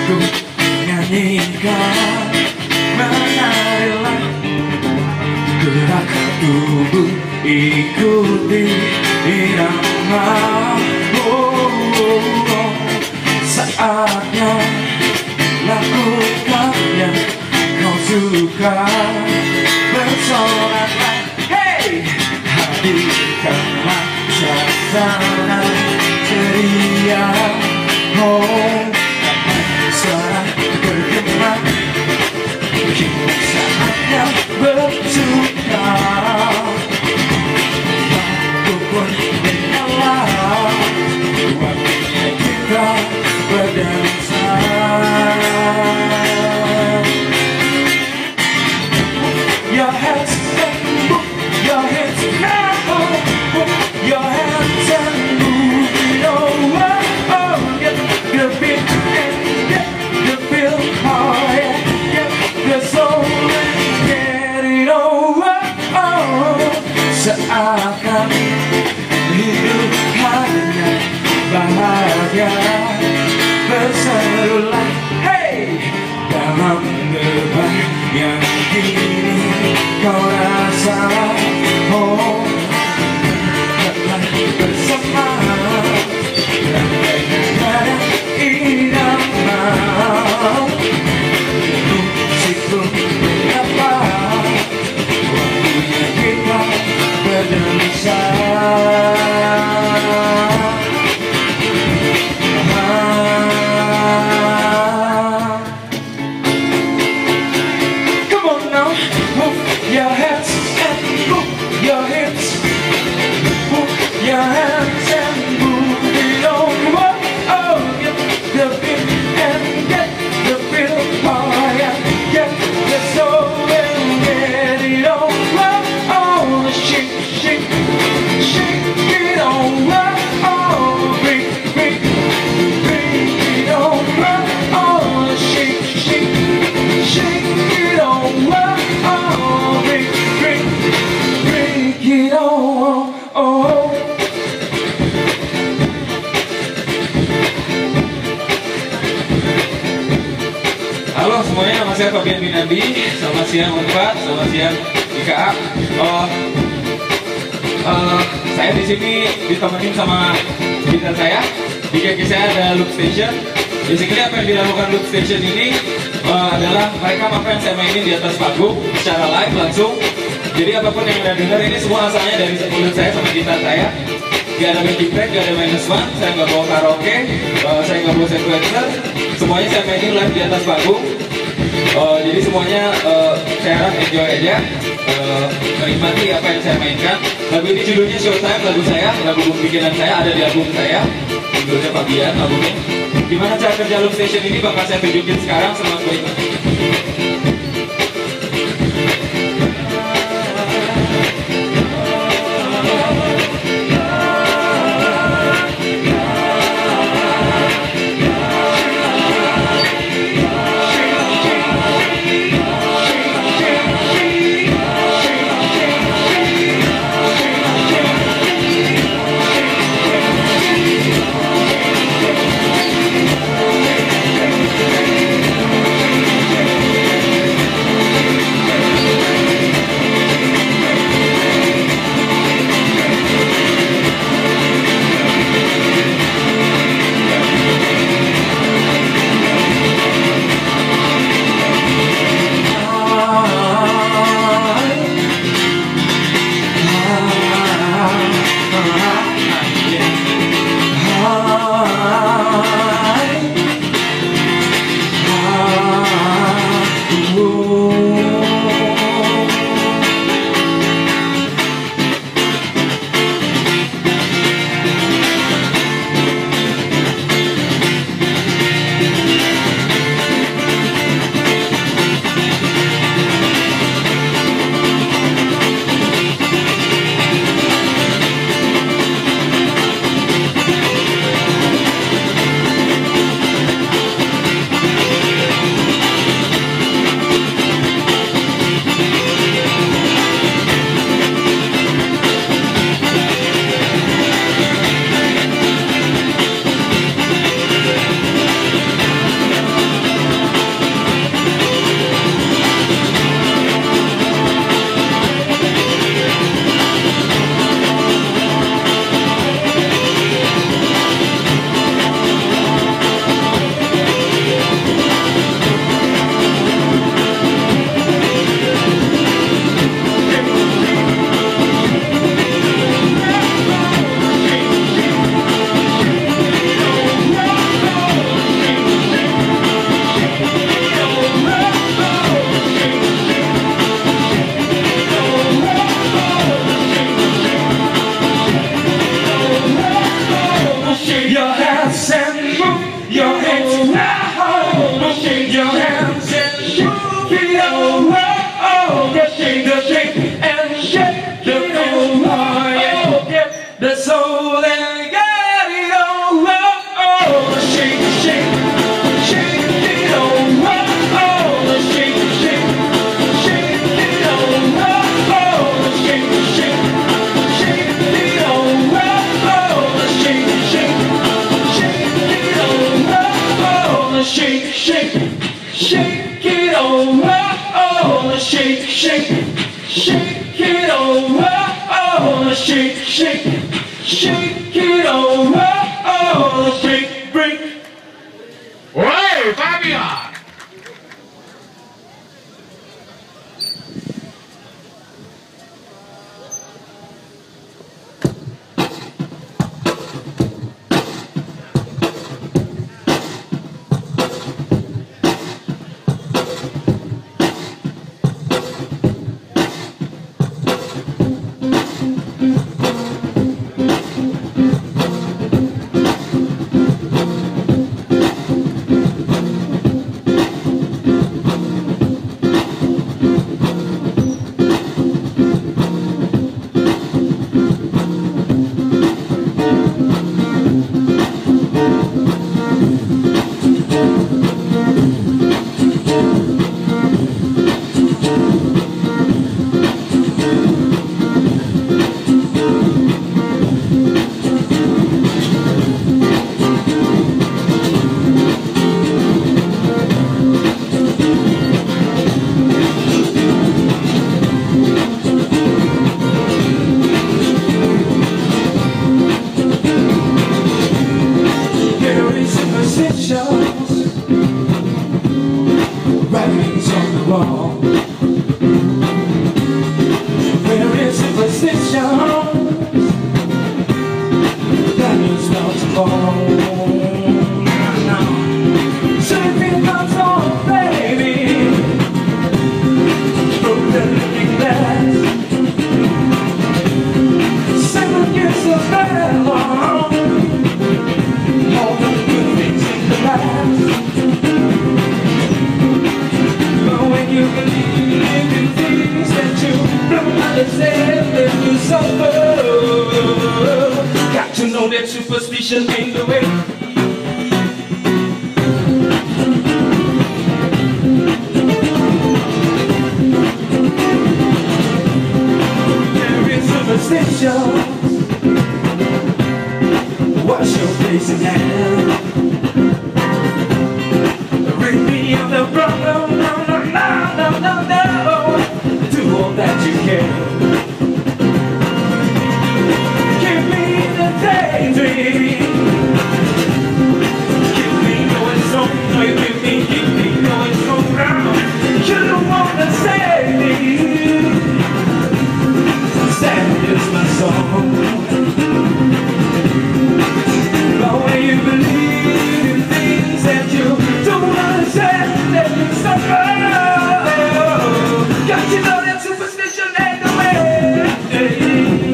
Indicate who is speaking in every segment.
Speaker 1: ku nyanyikan. Menarilah gerakan tubuh, ikuti irama. Saatnya lakukan yang kau suka. Bersoraklah, hey, hadirkanlah suasana ceria. Oh, suara bergema, kini saatnya bersuka. Aku pun menyala, waktunya kita berdansa. Your hands and move, your hands now, move your hands and move it over. Oh, get the beat and get the feel. Oh, yeah, get the soul and get it over. Oh, seakan hidup hanya bahagia. Berserulah, hey, dalam gebah yang kini kau rasa. Oh, tetaplah bersama, rangkaian irama. Musikku menyapa, waktunya kita berdansa. Your hands and move your hips, move your hands and move it over. Oh, get the beat and get the feel. Oh, yeah, get the soul and get it over. Oh, shake, shake, shake it over. Oh, break, break, break it over. Oh, shake, shake, shake it over. Oh, break, break, break it all. Oh.
Speaker 2: Halo semuanya, nama saya Fabian Winandi. Selamat siang UNPAD, selamat siang IKA. Saya di sini ditemenin sama gitar saya. Di kaki saya ada loop station. Basically apa yang dilakukan loop station ini adalah merekam apa yang saya mainin di atas panggung secara live langsung. Jadi apapun yang Anda dengar ini semua asalnya dari mulut saya sama gitar saya. Gak ada backing track, gak ada minus one, saya nggak bawa karaoke, saya nggak bawa sequencer. Semuanya saya mainin live di atas panggung. Jadi semuanya saya harap enjoy aja, menikmati apa yang saya mainkan. Lagu ini judulnya Showtime, lagu saya, lagu bikinan saya, ada di album saya, judulnya Fabian albumnya. Gimana cara kerja loop station ini bakal saya tunjukin sekarang, selamat menikmati.
Speaker 1: the soul and get it on. Oh, shake, shake, shake it on. Oh, shake, shake, shake it on. Oh, shake, shake, shake it on. Oh, shake, shake, shake it on. Oh, shake, shake, shake it on. Oh, shake, shake, shake it on. Oh, shake, shake, shake it on. Oh, shake, break.
Speaker 3: Hey, Fabian!
Speaker 1: Writings on the wall. Where is superstition? That is not to fall. Something comes on, baby. Broken looking glass. Second years of bad long. All the good things in the past. You believe in things that you don't understand, then you suffer. Got to know that superstition ain't the way. There is superstition. Wash your face in hand. Rid me of the problem. Do all that you can. Give me the daydream. Keep me going so. Keep me going so round. You don't wanna save me. Sad is my song. But when you believe in things that you don't understand, then you suffer. Got to know that superstition ain't the way.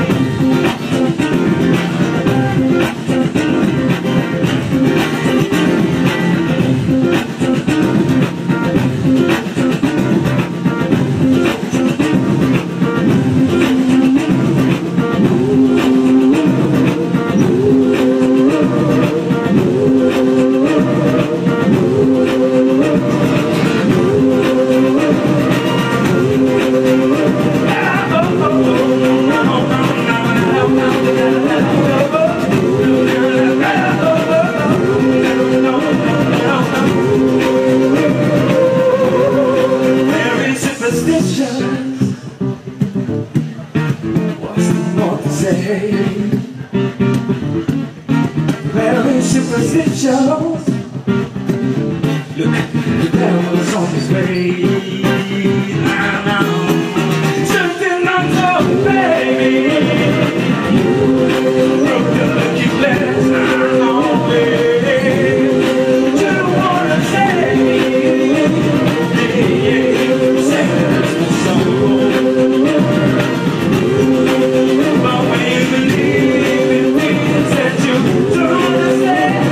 Speaker 1: Superstitions. Look, the devil's on his way. I know. Something I'm talking, baby. Broke the lucky glass. I know, baby. You don't wanna say me. Yeah, say the soul. But when you believe in things that you don't understand,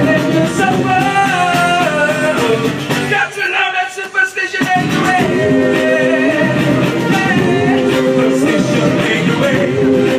Speaker 1: got to know that superstition ain't the way. Superstition ain't the way.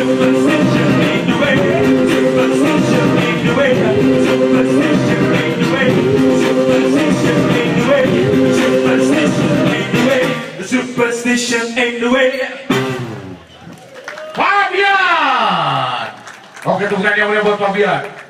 Speaker 1: Superstition ain't the way. Superstition ain't the way. Superstition ain't the way. Superstition ain't the way. Superstition ain't the way. Superstition ain't the way.
Speaker 3: Fabian. Oke, tepuk tangan yang mulia buat Fabian.